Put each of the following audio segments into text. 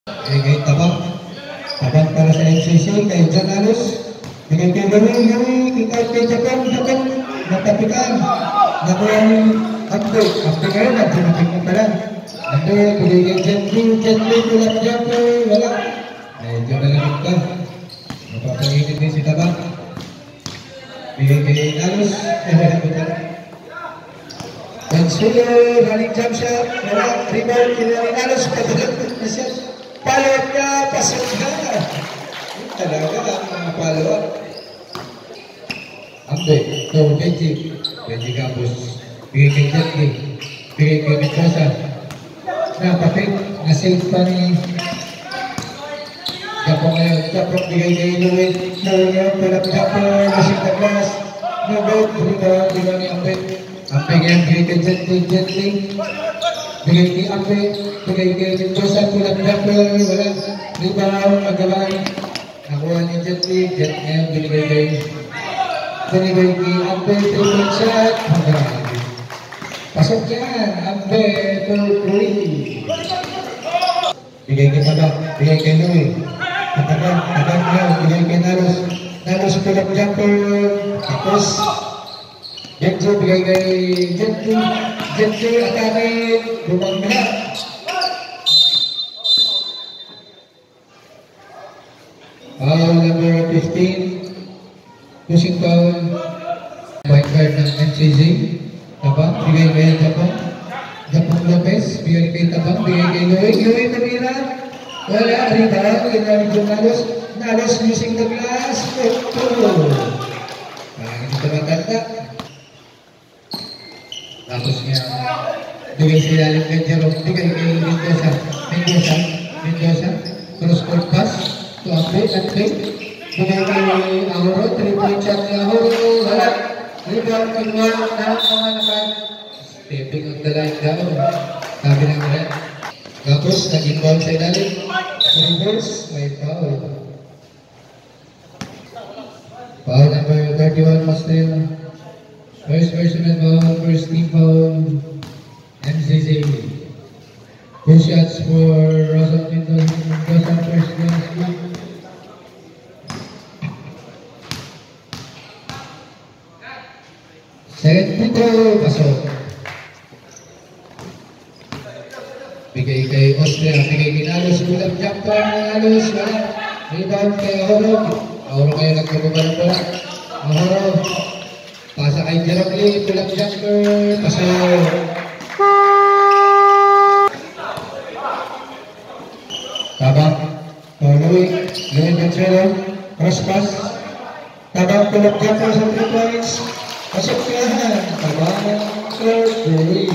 Kay tabang. Tabang para sa MCC. Kay John Alos. Bigay kay Gawin. Kay Japan. Natapikan. Nakuha yung update. Update ngayon. Nagsinapik na pala. Update. Bigay kay Gently. Tulak Japan. Wala. Medyo nalamit ka. Napapanginit din si tabang. Bigay kay Alos. Mansulo, running jump shot, rebound, kinaling Alos, patulang na siya. Follow-up niya, pasok na. Talaga ang follow-up. Ambe, Benji Campos. Bigay kay Jetty, bigay kay Mendoza. Napapit, na-save pa ni Japong ngayon. Japong bigay kay Louis. Louis, pull-up Japong, nasing na glass. No-good, rebound, ni Ambe. Ambe ngayon, bigay kay Jetty. Bigay kay Ambe, bigay kay Mendoza, pull-up Japong, wala. Rebound, magabay. Nakuha ni Jetty ngayon, binigay kay Ambe, 3-point shot. Pasok yan, Ambe, 2-3. Bigay kay Tabak, bigay kay Louis. Tabak ngayon, bigay kay Nalos, pull-up jumper. Tapos, Jetty, bigay kay Jetty, atake, bumangga. Foul number 15, pushing foul, point guard ng MCZ. Tabang, bigay kay Japong Lopez, bigay kay Tabang, bigay kay Louis Tamira. Wala, rebound, ginamit yung Nalos using the glass. Hindi ito matanda. Tapos niya, bigay sa ilalim kay Jerome, bigay kay Mendoza, cross-court pass, to Ambe, bigay kay Ahoro, 3-point shot ni Ahoro, wala, rebound, inward, naman, stepping on the line down, sabi ng red. Tapos, nag-inbound sa ilalim, reverse, may foul. Foul number 31, Mastel. First personal foul, first team foul, MCC. 2 shots for Rosa Mendoza, first game. Second punto, pasok. Bigay kay Austria, bigay kay Nalos, pull-up jumper ng Nalos, wala. Rebound kay Ahoro. Ahoro kayo nagkaguba ng bola. Ahoro. Pasa kay Jerome Lee, pull-up jumper, pasok. Tabang, Louis Consuelo, cross pass. Tabang, pull-up jumper sa 3 points. Pasok yan. Tabang, Louis.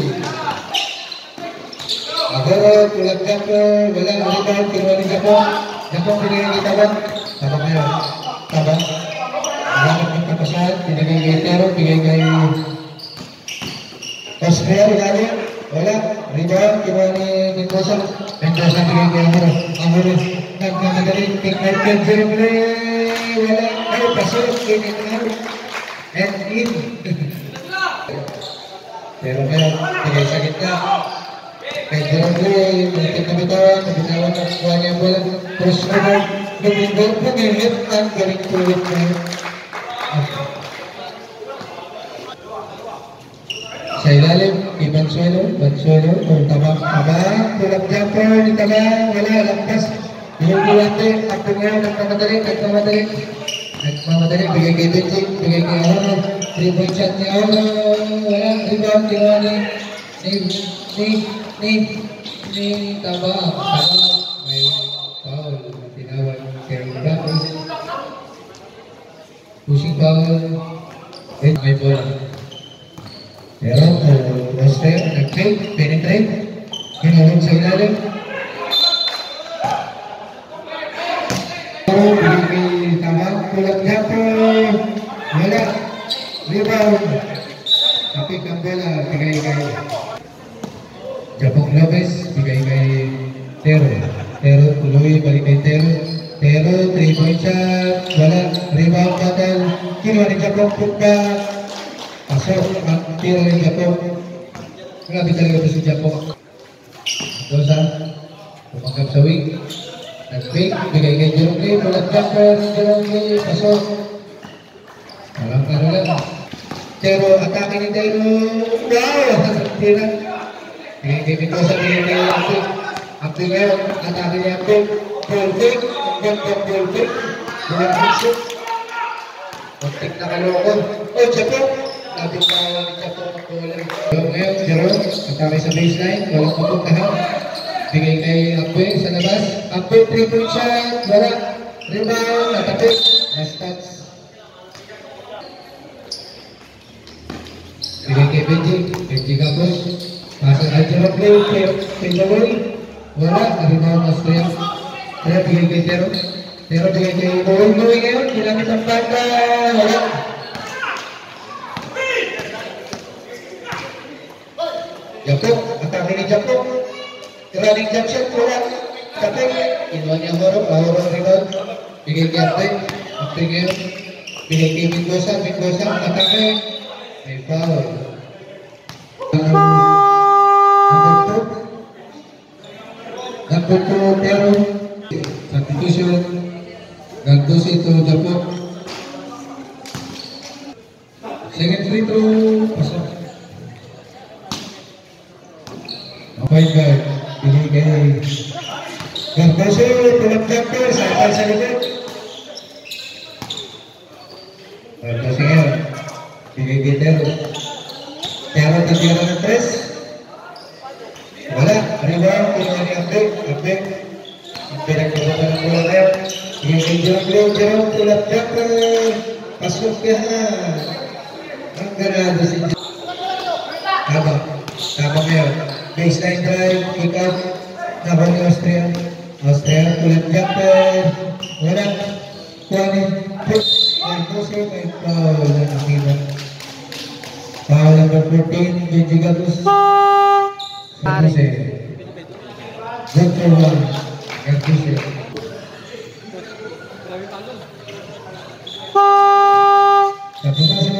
Agoro, pull-up jumper, wala, rebound, kinuha ni Japong pinigay kay Tabang. Tabang ngayon. Tabang. Gamit ng kapasahan, pinigay kay Tero, pinigay kay Osmer, wala, rebound, kinuha ni Mendoza, pinigay kay Ahoro, nagmamagaling, pick-out kay Jerome, wala, ay, pasok, kinigay, and in. Pero ngayon, pinigay sa gitna, kay Jerome, muntik na bitawan, nabitawan ang kuha niya ang bola, cross-over, lumingit ang galing tulit ngayon. Sa ilalim, kay Bansuelo, Tabang, pull-up jumper ni Tabang, wala, lampas. Yung bulate, ako ngayon, nagmamadali, bigay kay Benji, bigay kay Ahoro, 3-point shot ni Ahoro, wala, rebound, kinuha ni Tabang, may foul, tinawag kay Bapos, pushing foul, and may bola. Pero, Oster, nag-trade, penetrate, kinulong sa ilalim. Bigay kay Tabang, pull-up jumper, wala, rebound. Tapik ang bola, bigay kay Japong Lopez, bigay kay Tero, tuloy, balik kay Tero, 3-point shot, wala, rebound battle, kinuha ni Japong, putback. Pasok ang tiro ni Japong. Grabe talaga ito si Japong. Mendoza, Tumanggap sa wing. Nag-wing, bigay kay Jerome Lee. Bulat jumper, Jerome Lee, pasok. Walang ano lang. Pero atake ni Tero. Wow! Tira. Bigay kay Mendoza, bigay kay Abdul. Abdul ngayon, atake ni Abdul. Ball-pick, ball-pick. Bulat shoot. Pag-tick na kaloko. Oh, Chapo. Labing kawan ni Chapo magkulang. Ngayon, Jerome, atake sa baseline. Walang mapuntahan. Bigay kay Abdul sa labas. Abdul, 3-point shot. Wala. Rebound. Natapik. Last touch. Bigay kay Benji Gabos. Pasang kay Jerome Lee. Kay Jawel. Wala. Rebound Austria. Kaya bigay kay Tero. Tero bigay kay Louie ngayon. Ginamit ang banda. Wala. Japo. Atake ni Japo. Running jump shot. Wala. Tapik. Inuha niya Ahoro rebound. Bigay kay Abde ngayon. Bigay kay Mendoza. Atake. May foul. Number 2, Tero. Substitution. Gantos ito, Japo. Second free throw. Pasok. Point guard. Bigay kay Gantos. Tulap jumper. Sakal sa likod. Gantos ngayon. Bigay kay Tero. Tero natira ng 3. Wala. Rebound. Kinuha ni Abdul. Pinagpapatan ng bola ngayon. Bigay kay Jerome. Tulap jumper. Pasok yan. Ang ganado si Jerome. Tama ngayon. Baseline drive. Kick out. Nabang ni Austria. Tulap jumper. Wala. Kuha ni Gantos. May foul na nakita. Foul number 14, Benji Gabos. Good for one. Gantos. Tapos na.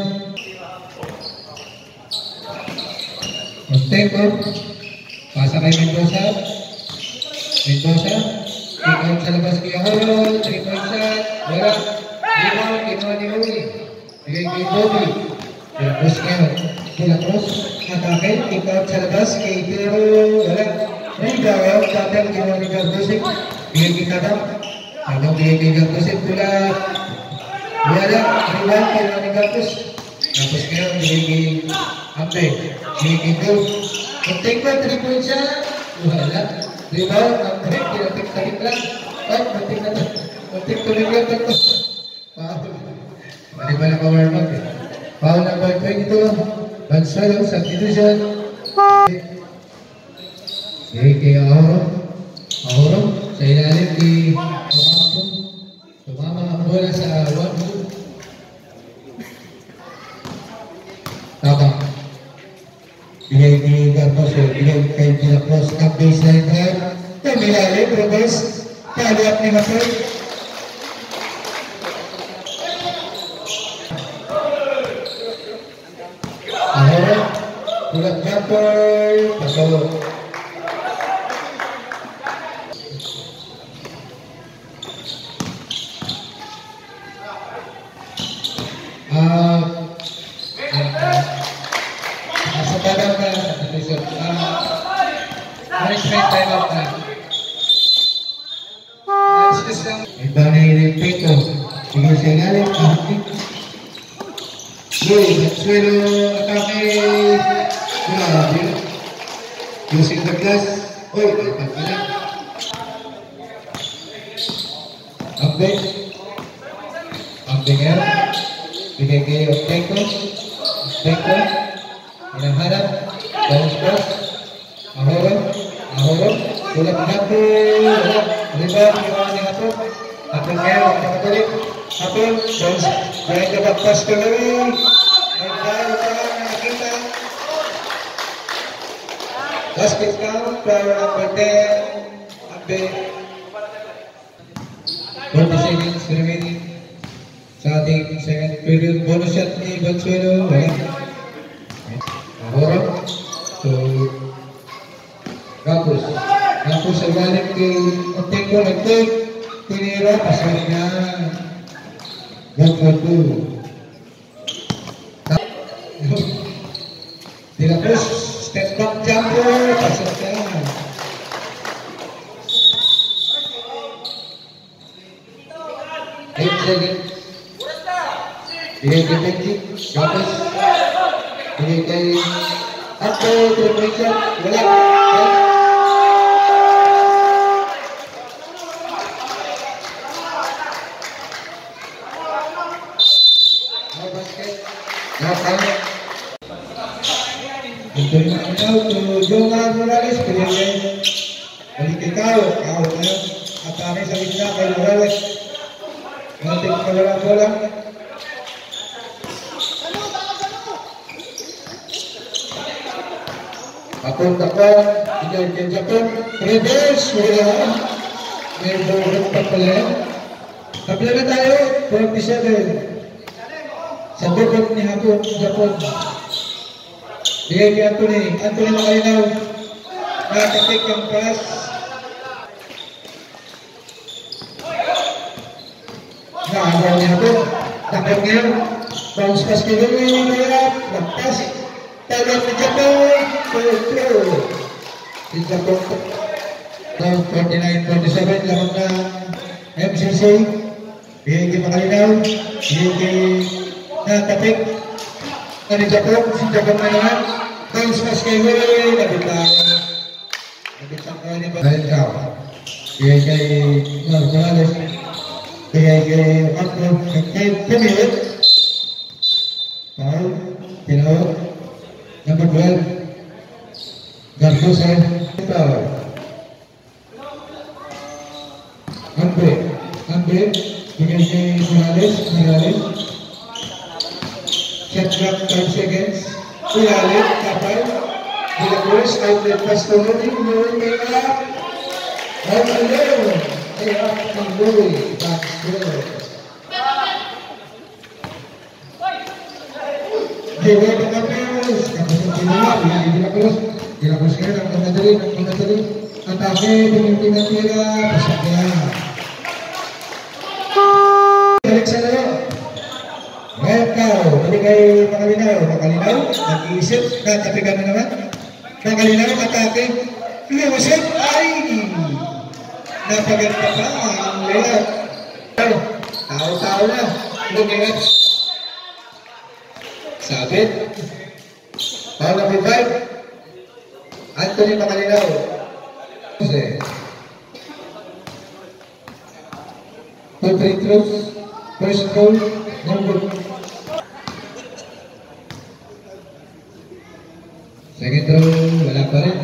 Step up. Pasa kay Mendoza. Kick out sa labas kay Ahoro. 3-point shot. Wala. Rebound. Kinuha ni Louie. Bigay kay Bobby. Tapos ngayon. Cross. Atake. Kick out sa labas kay Tero. Wala. Rebound. Tatang kinuha ni Gardosik. Bigay kay Kadam. Bigay kay Gardosik. Tulad. Wala. Rebound. Kinuha ni Gardos. Tapos ngayon. Bigay kay Abde. Bigay kay Bill. Konting ba? 3-point shot. Wala. Rebound. Abde. Kinapik-tapik lang. Konting tuloy lang ito. Hindi ba naka-warm up eh? Foul number 22. Bansuelo, substitution. Kay Ahoro. Sa ilalim di Tumama ang bola sa 1-2. Tama. Bigay kay Gardos. Bigay kay Ginacross. Ang baseline drive. Ilalim. Reverse. Follow-up ni Masoy. Ahora, tulad jumper, pasok. Sa badang na substitution. Management time out na. Ito na yung pito. Sige sa ilalim. Suelo atake. Using the glass. Oy, pagkakala. Update ngayon. Bigay kayo Teko. Hinahanap. Bounce cross. Ahoro. Tulad napo. Rebound. Ginawa ni Hato. Hato ngayon. Nakatulik. Hato. Bounce. Behind the back pass ko na rin. Nagdahil ka nakita. Basket count. Player number 10. Abde. 40 seconds remaining sa ating second period. Bonus shot ni Bansuelo. Ahora. So, Campos sa galing. Otengo nag-take. Tinira, pasok niya. Good. De La Cruz, step back jumper, pasok niya. Eight seconds. Bigay kay Benji, Gapos. Bigay kay Ato, Tremation, wala. No basket, no time. Ito yung ikaw, to Jonah Morales, bigay kay balik ikaw na atake sa gitna kay Morales. Natin bola. Takon, tinggal ke Japon, reverse, wala. May buhat pa pala. Tabla na tayo, 47. Sa bukod ni Japon. Bigay kay Anthony Makalinaw. Nakatik ang pass. Nakagaw ni Japon. Takot ngayon. Bounce pass kay Louie, nagpas. Tagal ni Japon. Si Japon. 49-47 laban ng MCC. Bigay kay Makalinaw. Bigay kay Nakatik. Ni Japon. Si Japon na naman. Bounce pass kay Louie. Nabitang ko ni Makalinaw. Bigay kay Morales. Bigay kay Marco. Kay Pemilit. Paul. Pinawag. Number 12, Garcos Power. Andre, bigay kay Morales. Shot clock 5 seconds. Ilalim, kapal. De La Cruz, outlet pass to Louie. Louie may up. Out alone. Ay up to Louie. Back score. Bigay kay Capres. De La Cruz kayo ng pagmadali. Atake, tinitira, pasok niya. Balik sa laro. Ngayon kao, balik kay Makalinaw. Nag-iisip, natapigan na naman. Makalinaw, atake. Lumusip, ay! Napaganda pa ang layup. Tao na. Lumingat. Sabit. Paul number 5. Anthony Makalinaw. Two free throws. First goal. No good. Second throw. Wala pa rin.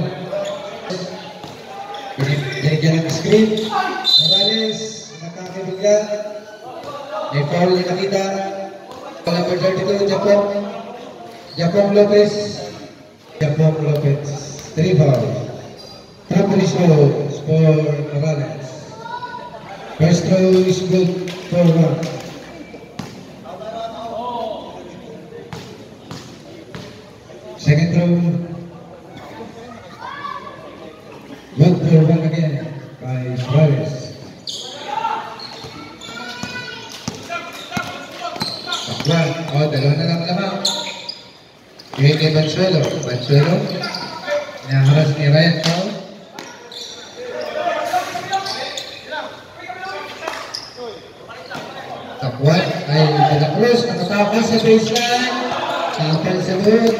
Binigyan ng screen. Morales. Nakakibigla. May foul na nakita. Number 32. Japon Lopez. 3 fouls. Three shots for Morales. First throw is good for 1. Second throw. Good for 1 again by Suarez. Dalawa na lang lamang. Bigay kay Bansuelo. Naharas ni Ryan Pao. Takwan ay De La Cruz. Nakatakas sa baseline. Tapal sa boot.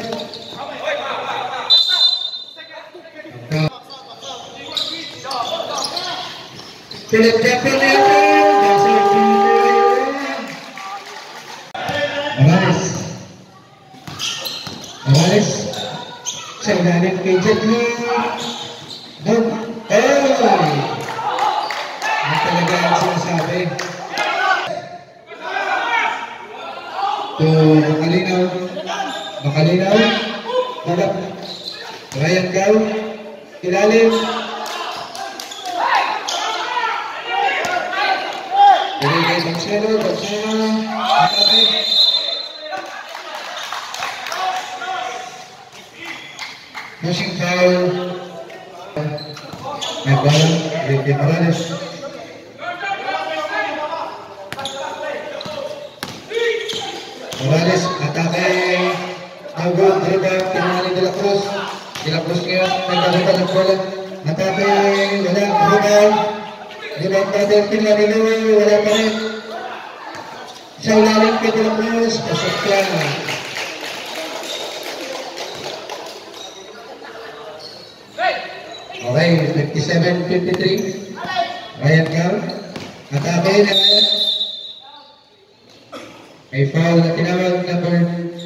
Philip Morales. Sa ilalim kay Jet Li. Doon. Ang talaga ang sinasabi. To Makalinaw. Balap. Ryan Gao. Ilalim. Bigay kay Bansuelo. Atake. Pushing foul. May bola, Ricky Morales. Morales, atake. Agad, rebound, tinangali De La Cruz. De La Cruz ngayon, nagkakita ng bola. Atake, wala, rebound. Rebound natin, pinaniliwi, wala pa rin. Sa ilalim kay De La Cruz, pasok siya. Okay, 57-53. Ryan Gal. Atake na Ryan. May foul na tinawag number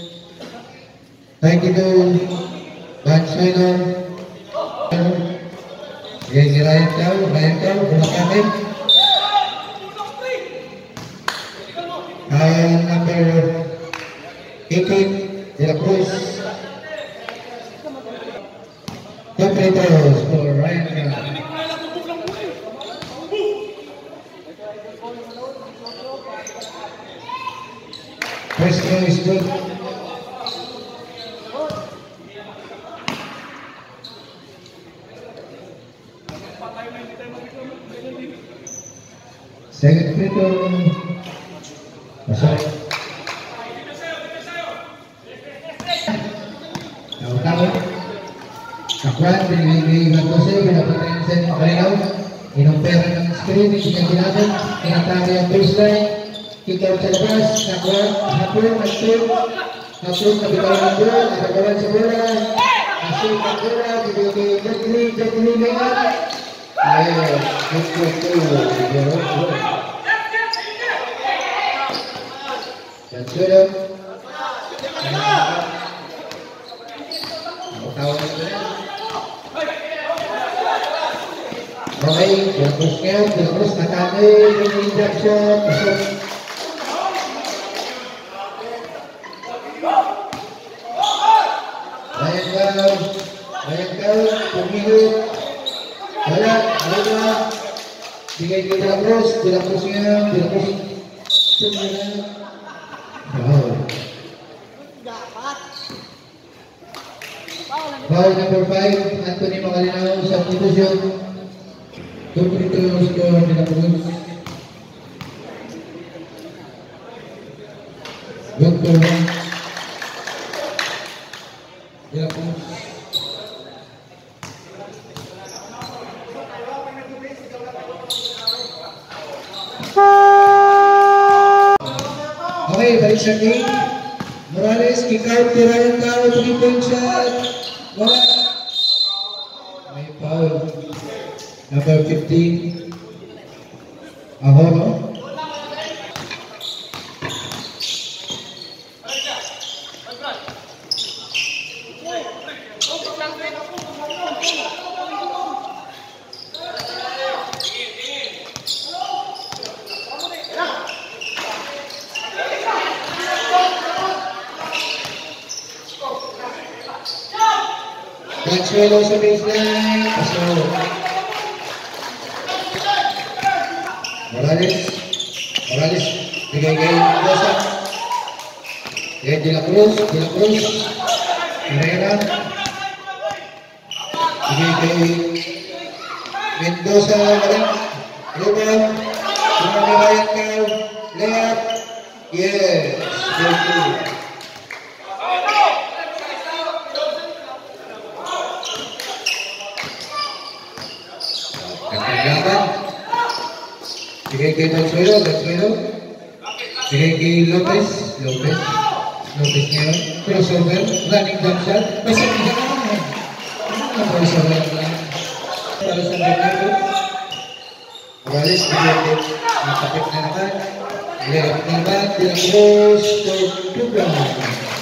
92. Bansuelo. Yan si Ryan Gal. Ryan Gal, bumakapin. Number 18, De La Cruz. Two free throws for Ryan Gal. First throw is good. Second free throw. Masuk. Tahu-tahu. Akuan binibigay Matose, pinapatayin sa inyo kalinaw. Inumpera ng screen, ikinaginasan, kinatari ang baseline. Kick out sa labas, nakuha, hapon, nag-shoot. Hapon, nabitawan ng bola, nakagawan sa bola. Nag-shoot ang bola, binibigay Jetli Mayat. Ayun, good. Sudah. Tahu Baik, terus nakane ini Jackson. Ryan Gal, pemilik. Banyak, tiga terusnya, Foul number 5, Anthony Magalinaw, substitution. Two free throws for De La Cruz. Good for one. De La Cruz. Okay, balik sa game. Morales, kick out, Ryan Gal, 3-point shot. Wala. May foul. Number 15. Ako, no? Bansuelo sa baseline. Pasok. Morales. Bigay kay Mendoza. Kay De La Cruz. Herrera. Bigay kay Mendoza. Rebound. Ryan Gal. Layup. Yes. Good. Bigay kay Bansuelo. Bigay kay Lopez ngayon. Crossover, running jump shot. Basta hindi ka naman. Crossover lang. Para sa Bernardo. Morales, bigay kay nakapit na naman. Layup naman. De La Cruz for two ground.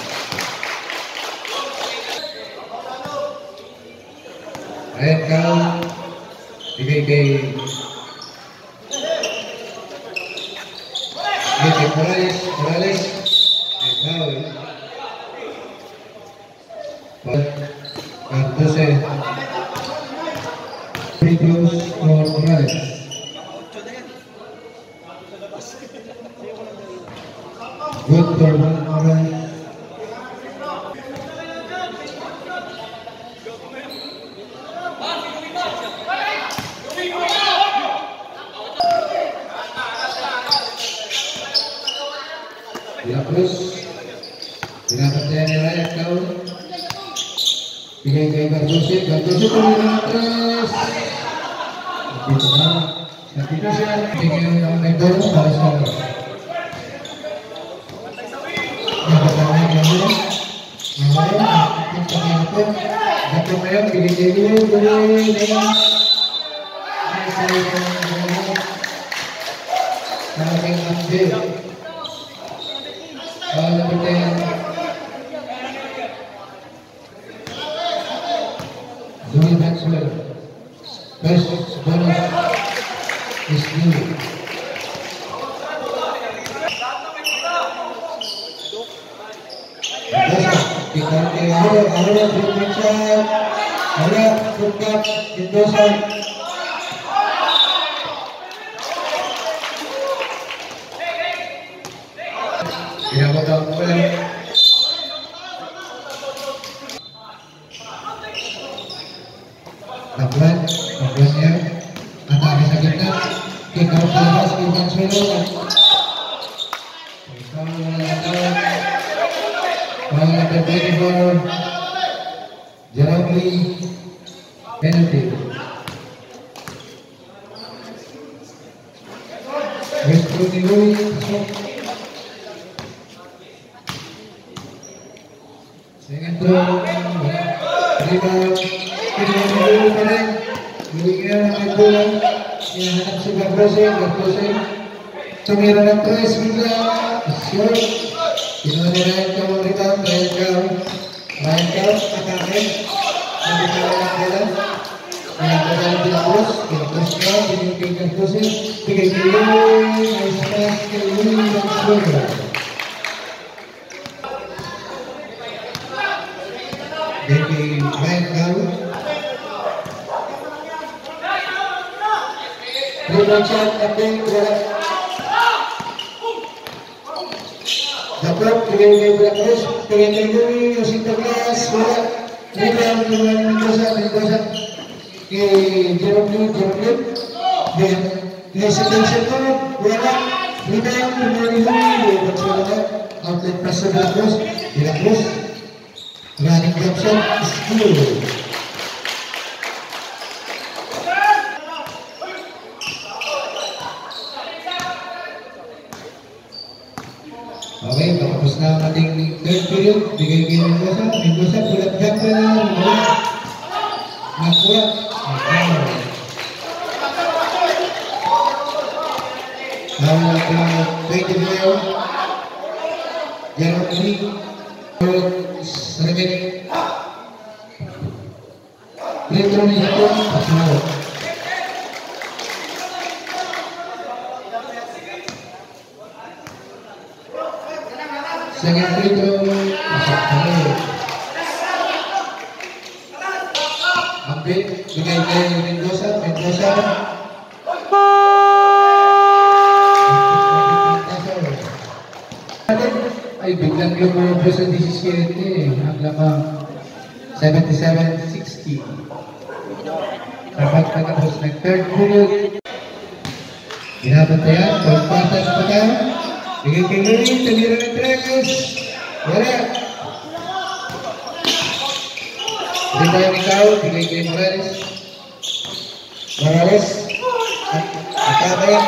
Ryan Gal. Bigay kay Morales, foul. Entonces, free throws for Morales. Good for Morales. De La Cruz. Pinapantayan nila yung foul. Bigay kay Cardoso. Cardoso tuloy na 3. Dito na. Dito siya. Bigay ang may ball para sa nakatawa yung gano'n. Ngayon, ang pagkakito. Dato ngayon, bigay nila. Malaking update. Number 10. Louis Maxwell. First bonus is due. Ahora Mendoza. Ahora Mendoza. Pinapagawa ko lang. Lakuan niya. Atake sa gitna. Kick out sa labas. Ibang solo. Ball number 24. Jerome Lee. Penalty. Westbrook ni Louis. Second throw. Rebound. Pinagulong pa rin. Binigyan ng bola. Hinahanap si Gardoso. Tumira ng 3. Bigla. Short. Pinuha ni Ryan Cow ang rebound. Ryan Cow. Atake. Nagkakaroon ng bola. Pinagkakaroon din ang cross. Pinag-cross ka. Binigay kay Gardoso. Bigay kay Louis. Nice pass kay Louis. Ang score. Dari Ryan Cow. Rebound shot, update, wala. Dapat, bigay kay La Cruz, bigay kay Louis, José Douglas, wala. Rebound, bigay kay Mendoza, kay Jerome Lee. Bigay sa tension ko, wala. Rebound, bigay kay Louis, wala. Outlet pass sa La Cruz. Running jump shot is good. Okay, tapos na ang ating third period. Bigay kay Mendoza. Bulat jumper na. Nakuha. Now, 24. Jerome Lee. Remaining. Retro ni Hito. Pasal. Second free throw. Pasal. Ambil. Bigay kay Mendoza. Ay biglang lumabo sa 17, ang lamang 77-60. Dapat natapos ng third period. Binabantayan, pagpatas pa tayo. Bigay kay Louis, tumira ng 3. Wala. Bigay ni Cao, bigay kay Morales. Atake.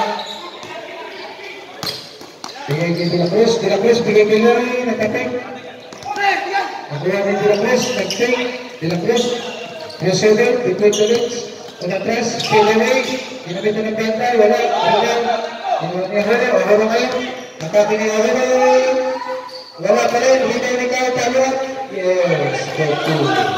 Bigay kay De La Cruz, bigay kay Louis, nagtapik. Nakuha kay De La Cruz, nag-take. De La Cruz, crossover, between the legs. Unatras, kay Louis, ginamit ng benta, wala. Ginawa niya huli, wala kayo. Nakakin niya huli. Wala pa rin, hindi na ikaw, talo. Yes, go to.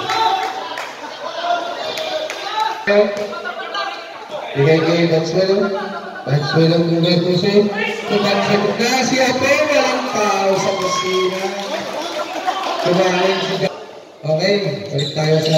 Bigay kay Maxwell ang Google Crusade. Tumansip na si Ape, walang tao sa kusina. Kumain siya. Okay, balik tayo sa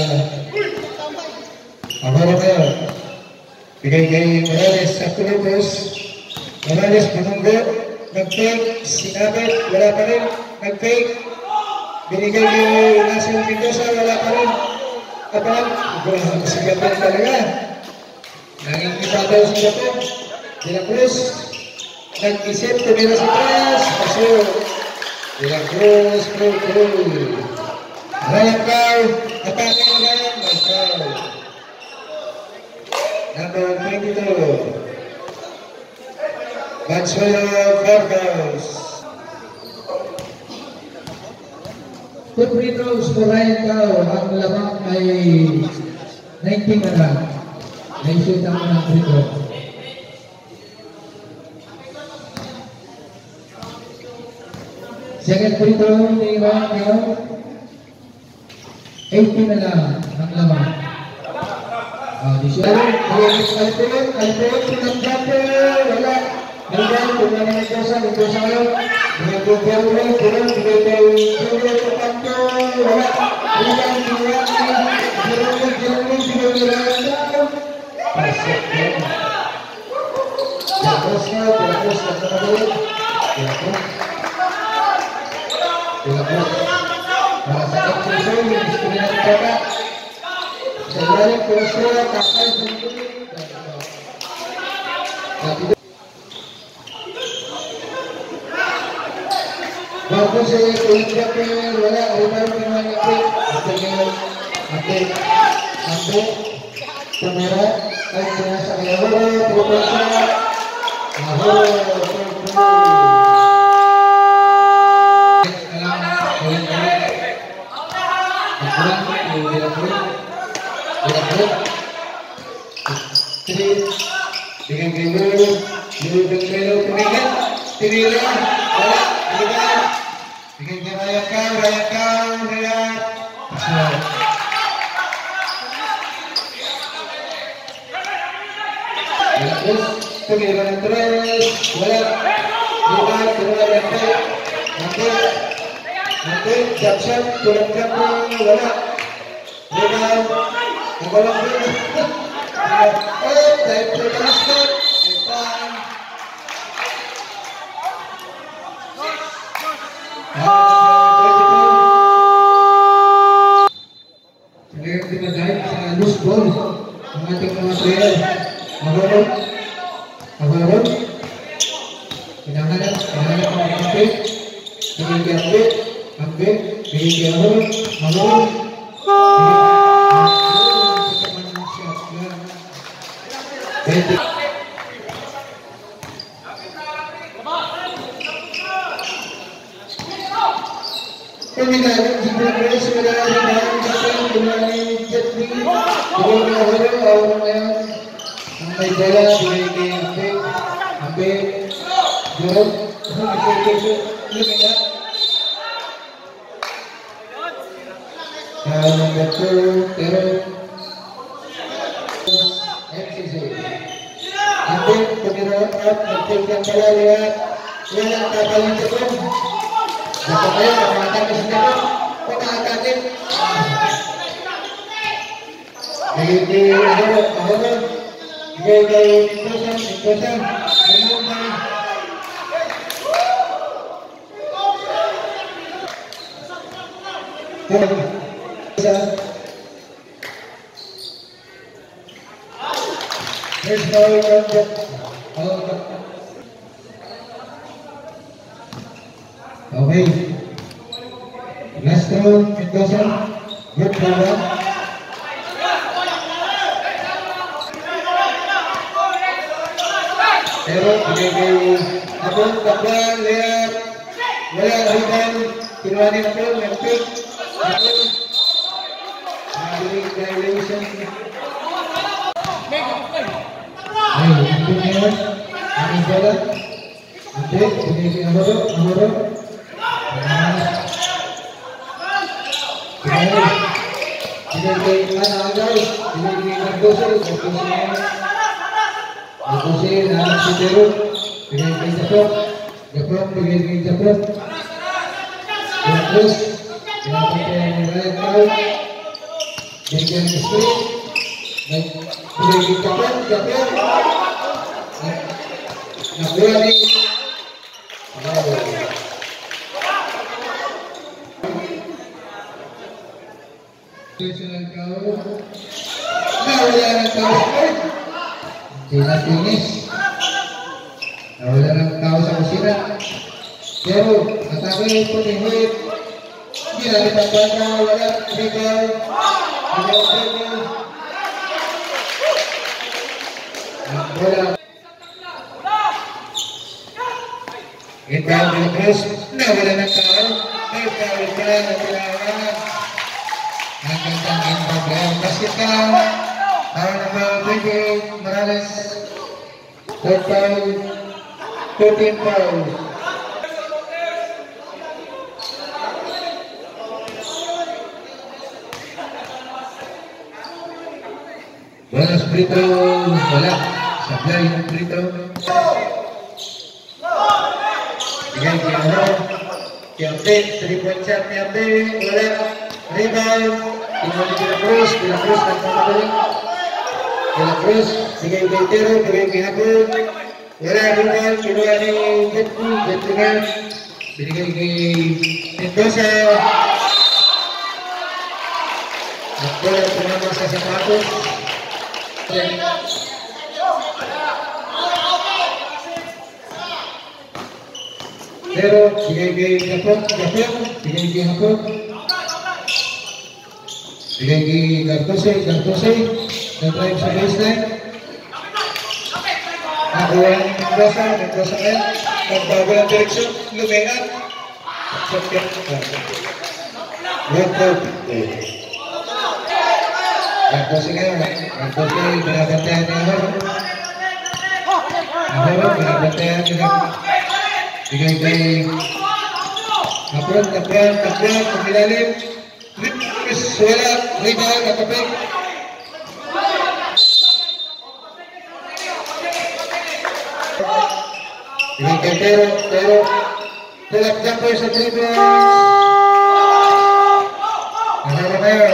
Ahora kayo. Bigay kay Morales sa Tulipos. Morales panunggo. Nag-take, sinabit, wala pa rin. Nag-take. Binigay kay Nasir Mendoza, wala pa rin. Kapag, wala si Gapon talaga. Nanging ipataw si Gapon. De La Cruz, nag-isip, tumira sa tres. Kaso, Bilang terus Ryan kau attacking Ryan Michael number 22 Maxwell Vargas. Two free throws for Ryan Kau. Ang lamang ay 19 na lang. Naishoot ang mga free throw. Second free throw ni Ryan Kau. 18 na lang ang lamang. Alipin, pinag-jumper, wala. Ngayon, kung ano na ito sa ngayon, pinag-jumper ulit, pinag-jumper, wala. Bagus saya kuliah wala udah pinanipit sampai kamera ay pinasa kaya wala proposal ang ating mga player. Agarot. Hinahanap ang kapit. Ambit. Agarot. Okay. Last round, Mendoza. Good program. Pero pinagay abang kapal, lihat. Wala riban, kinuhanin ako, nag-pick. Violation. Ay, ito ngayon. Ang bola. Ante, pinagay Amaro. Pinagay Anagay, pinagay Cardoso, Cardoso na si Tero, pinagay Japon, pinagay Japon, Carlos, pinagay Ryan Kau, pinagay Street, pinagay Japon, nakuha ni National Kau, nawala ng Kau Sport, finish, nawala ng Kau sa kusina, pero Atake penihit. Gila ditambahnya wala rebound. Bola. Inbound di terus. Nah wala na tao. May foul pa na tinawan. Ang gandang inbound lang. Basket ka. Power number 28 Morales. Third foul. 13 foul. Bonus free throw, wala. Sablay ng free throw. Bigay kaya Kiampe, 3-point shot Kiampe, wala. Rebound, tingnan ni Cruz ng pamatuloy. Cruz, bigay kay Tero, bigay kay Hapon. Wala, rebound, kinuha ni Jetlingan. Binigay kay Mendoza. At bola tumama sa sapatos. Pero bigay kay Japon, bigay kay Hapon, bigay kay Gartose, nag-drive sa baseline. Nakuha ng Mendoza yan, nagbago ng direksyon, lumingat. Gartose ngayon, binabantayan niya binabantayan niya. Bigay kay Hapon, pagbilalim. Wala, rebound, nakapig. Bigay kay Pero pull-up jumper sa dribble. Nahara ngayon,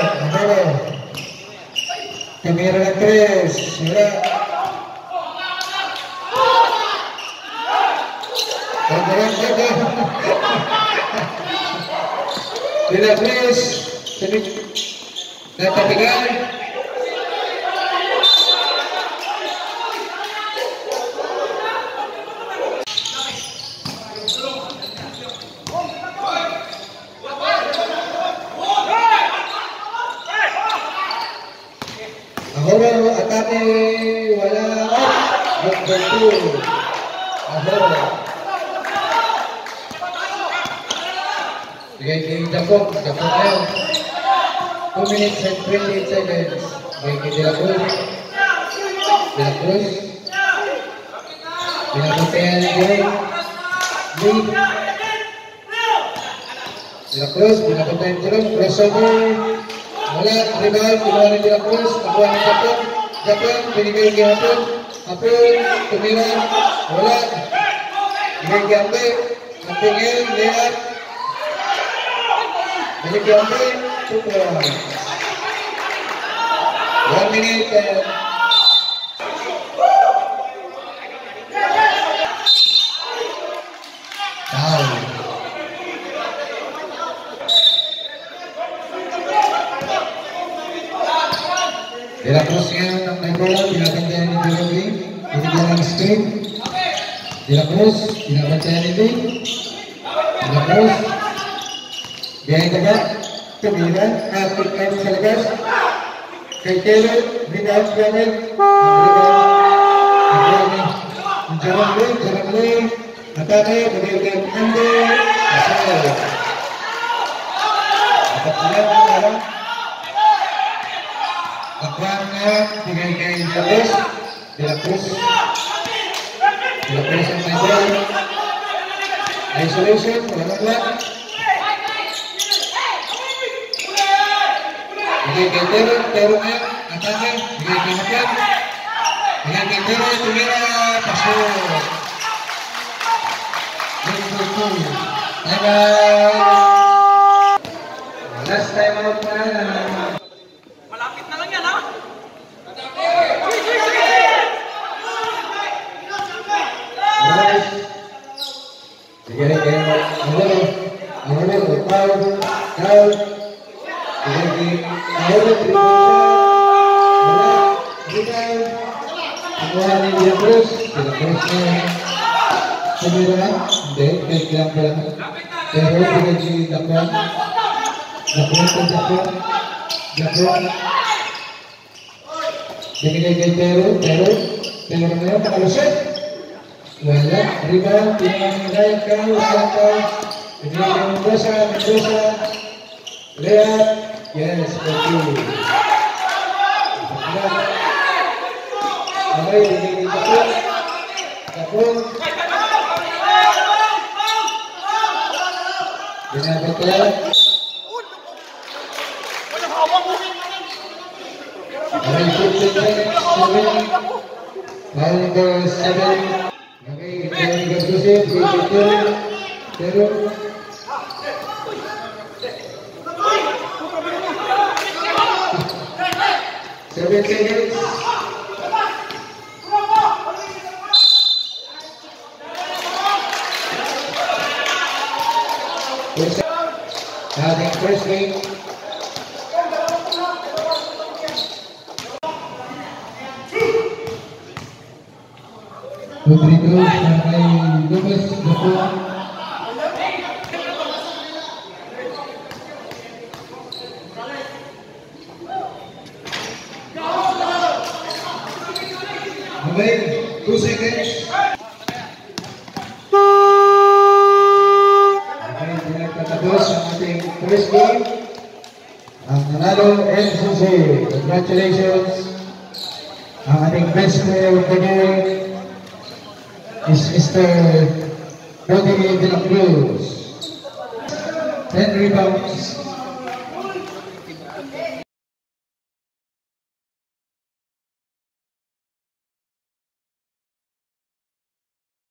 Camera na 3, wala. Bila Chris napabigal. Ahora atake wala betul. Ahora bigay kay Japon ngayon. 2 minutes and 28 seconds. Bigay kay De La Cruz. Pinapuntayan ni Lee. De La Cruz, pinapuntayan ni Jerome. Crossover. Wala, rebound, kinuha ni De La Cruz. Nakuha ni Japon, binigay kay Hapon. Tumira. Wala. Bigay kay Ambe. Ambe ngayon, layup. Balik yung Ambe, 2 points. 1 minute and foul. De La Cruz ngayon ang may bola, pinabantayan ni Jerome. Binigyan ng screen. De La Cruz, pinabantayan ni Lee. De La Cruz. Behind the back, tumira, pick out sa labas. Kay Taylor, rebound Fleming. Jerome Lee, atake, bigay kay Ande, asal. Kapatulan ng araw. Kapatulan nga, bigay kay De La Cruz. ang may ball. Isolation, walang lang. Bigay kay Tero ngayon, atake, bigay kay Hapon. Bigay kay Tero, tumira, paso. Time out. Last time out pa na. Malapit na lang yan, ha? Bigay kay Aholo, foul. Kuha ni De La Cruz na tumira, hindi, big lang pala. Pero pinag si Dakwan. Dakwan. Binigay kay Pero ngayon nakalusot. Wala, rebound, pinangangay ka, binigay kay Mendoza, layup, yes, thank you. Okay, binigay kay Dakwan. Ginabot ko. Okay, 15 seconds, 7. Foul number 7. Okay, ginagawa ni Gastusin, pero 7 seconds. Ating first game. Rodrigo na kay Lucas Dakwan. Okay, 2 seconds. Tapos ang ating first game, ang nanalo NCC. Congratulations. Ang ating best player of the game is Mr. Rodrigo de la Cruz. 10 rebounds,